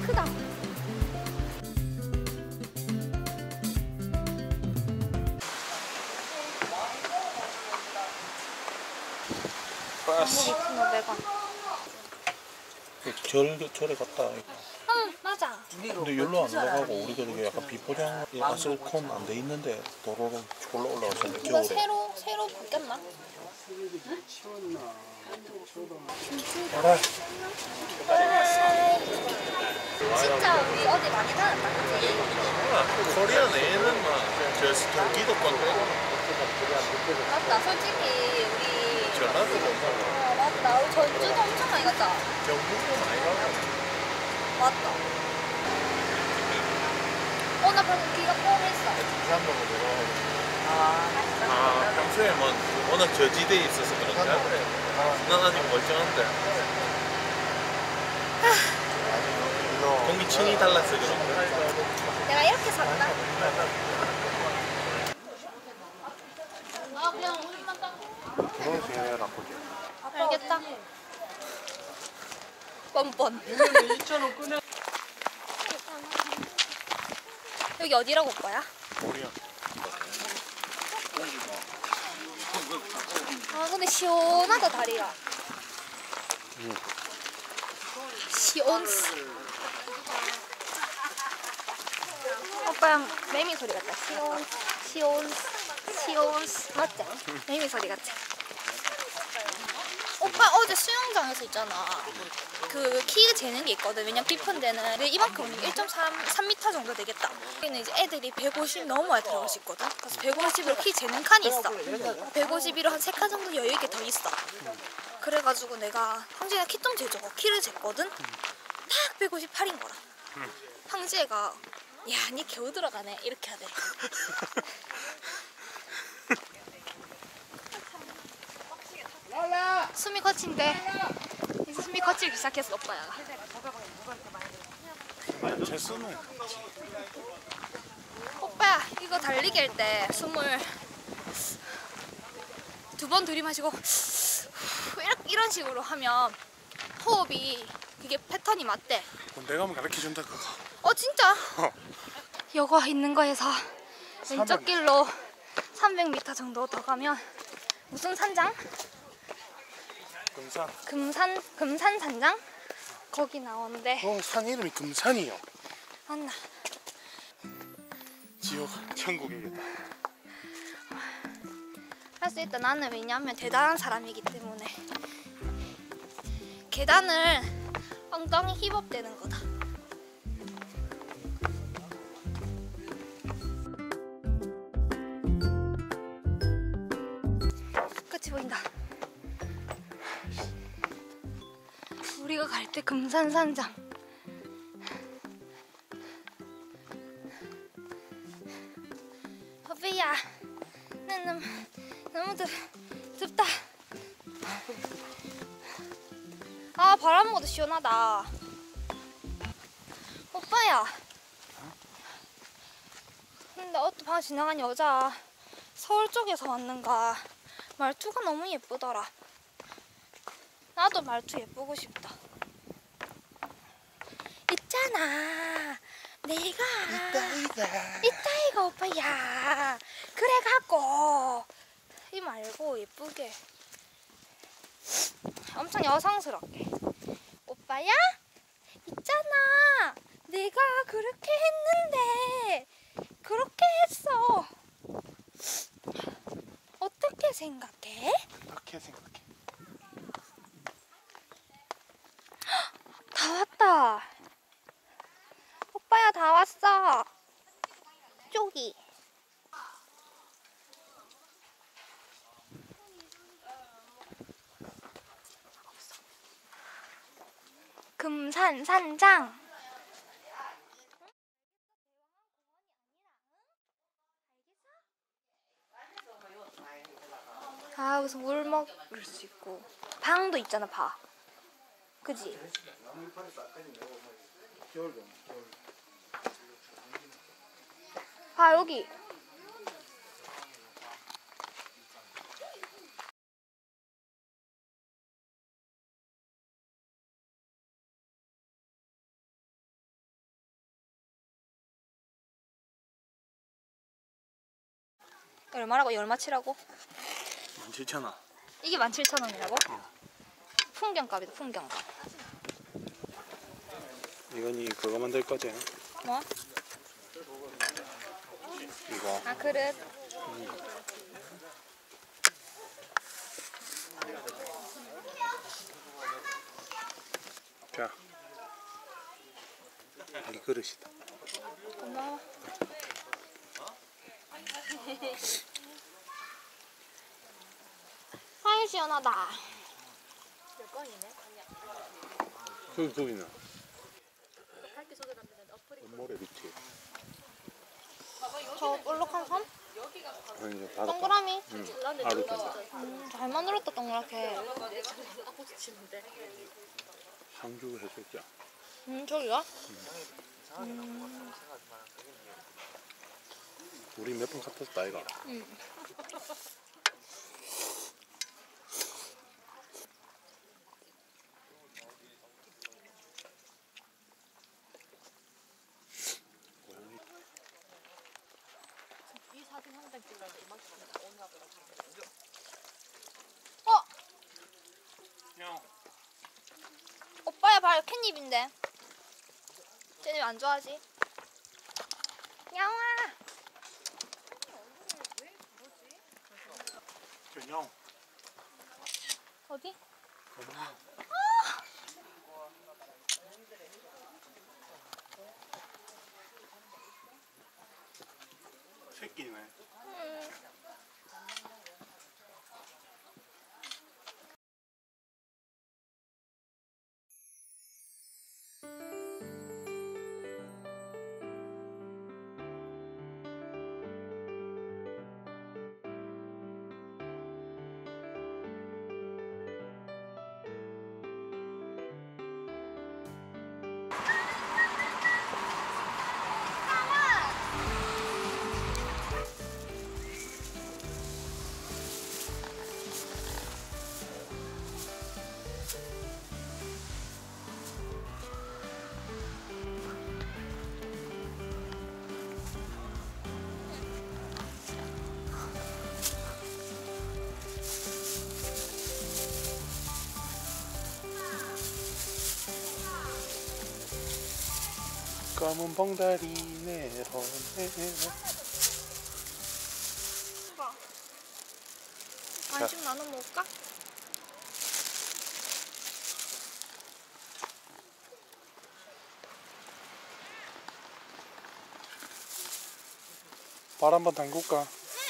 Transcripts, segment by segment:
크다. 빠스. 2,500원. 절에 갔다. 응, 맞아. 근데 여기로 안 올라가고 우리가 되게 약간 비포장 아슬콘 안 돼 있는데 도로로 졸라 올라갔었는데 이거 겨울에. 새로 바뀌었나? 알아. 진짜 우리 어디 많이 다녔다, 그치? 코리아 내에는 막저 경기도 건데 맞다, 솔직히 우리 전라도 못 가고 맞다, 우리 전주도 엄청 많이 갔다. 경북도 많이 가고. 맞다. 나 방금 귀가 뻥했어. 부산으로 돌아가고. 평소에 뭐 워낙 저지대에 있어서 그런가? 난 아직 멀쩡한데. 공기층이 달라서 그런가? 내가 이렇게 샀다. 알겠다. 뻔뻔. 여기 어디라고 오빠야? 코리아. 근데 시원하다 다리가. 시온스. 오빠야 매미 소리 같다. 시온스 맞지? 매미 소리 같지? 오빠 어제 수영장에서 있잖아. 그 키 재는 게 있거든. 왜냐면 깊은 데는 이만큼 1.3m 정도 되겠다. 여기는 이제 애들이 150 넘어야 들어갈 수 있거든. 그래서 150으로 키 재는 칸이 있어. 151로 한 3칸 정도 여유 있게 더 있어. 그래가지고 내가 황지가 키 좀 재줘. 키를 쟀거든. 딱 158인 거라. 황지애가 야, 니 겨우 들어가네 이렇게 하대. 숨이 거친데 이제 숨이 거치기 시작했어 오빠야. 제수는 오빠야 이거 달리기 할 때 숨을 2번 들이마시고 이런 식으로 하면 호흡이 그게 패턴이 맞대. 내가 한번 가르쳐준다 그거. 진짜? 요거 있는 거에서 왼쪽 300m. 길로 300m 정도 더 가면 무슨 산장? 금산산장? 거기 나오는데. 산 이름이 금산이요. 맞나? 지옥 천국이겠다. 할 수 있다. 나는 왜냐면 대단한 사람이기 때문에. 계단을 엉덩이 힙업되는 거다. 끝이 보인다. 우리가 갈 때 금산산장. 허비야, 나는 너무 덥다. 바람 모두 시원하다. 오빠야. 근데 어떤 방금 지나간 여자 서울 쪽에서 왔는가 말투가 너무 예쁘더라. 나도 말투 예쁘고 싶다. 있잖아, 내가 이따이가 오빠야. 그래갖고 이 말고 예쁘게 엄청 여성스럽게. 오빠야? 있잖아, 내가 그렇게 했는데 그렇게 했어. 어떻게 생각해? 어떻게 생각해? 다 왔다. 오빠야 다 왔어. 쪽이. 금산산장. 여기서 물 먹을 수 있고 방도 있잖아. 봐, 그지? 봐, 여기 얼마라고? 이 얼마치라고? 17,000원. 이게 17,000원이라고? 풍경값이다, 풍경값. 이건 그거 만들 거지? 뭐? 이거. 아, 그릇. 자, 이 그릇이다. 고마워. 아유, 시원하다. 몇 건이네? 저기는 모래 밑에. 저 볼록한 섬? 아니 이제 바닷가. 동그라미? 아루 된다. 잘 만들었다, 동그랗게. 상주 해수욕장. 저기가? 우리 몇 번 갔었다 이가. 어? 오빠야 발 캣닙인데. 쟤네 왜 안 좋아하지? 야옹아. 전용. 어디? 새끼네. 검은 봉다리 내려내. 간식 나눠 먹을까? 발 한번 담글까?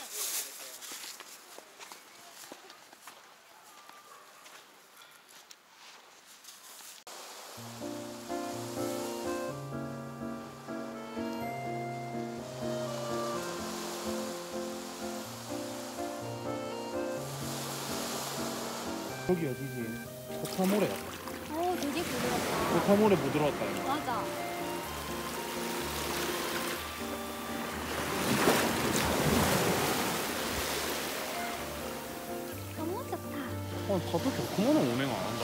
여기 어디지? 포타모래. 되게 부드럽다. 포타모래 못 들어왔다 이거. 맞아. 너무 좋다. 다들 좋구만은 운행 안 한다.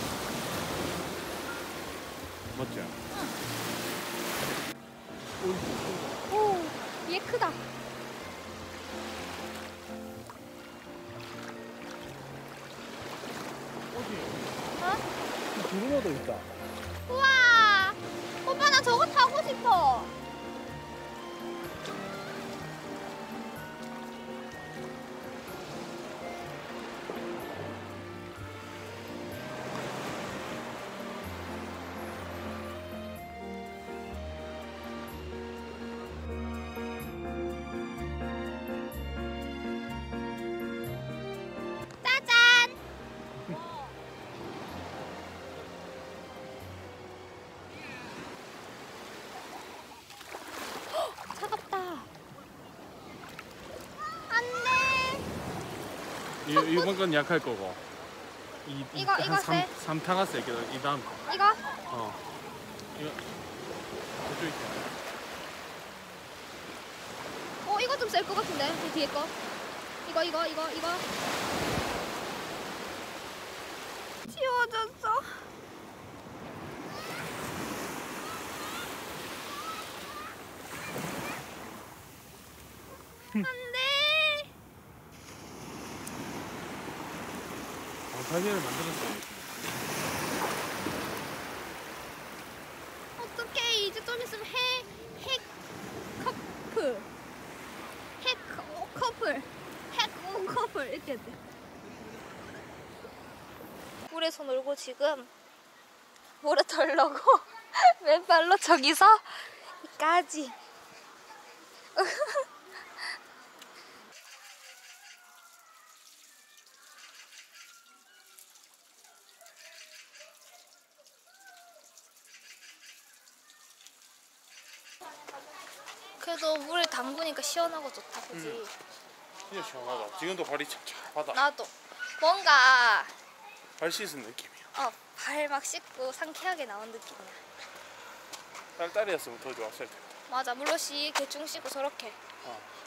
맞지? 오, 얘 크다. 어? 두루마도 있다. 우와! 오빠 나 저거 타고 싶어. 짜잔! 차갑다. 안 돼. 이번 건 약할 거고. 이거 세? 3타가 세거든. 이 다음. 이거? 이거 저쪽 있다. 이거 좀 셀 것 같은데. 이 뒤에 거. 이거. 지워졌어. 안 돼. 가게를 만들었어요. 어떡해, 이제 좀 있으면 핵 커플 핵 커플 이렇게 돼. 물에서 놀고 지금 물에 털려고 맨발로 저기서 이까지. 그래도 물에 담그니까 시원하고 좋다, 그지? 진짜 시원하다. 지금도 발이 찹찹하다. 나도 뭔가 발 씻은 느낌이야. 발 막 씻고 상쾌하게 나온 느낌이야. 딸딸이었으면 더 좋았을 텐데. 맞아, 물로 대충 씻고 저렇게.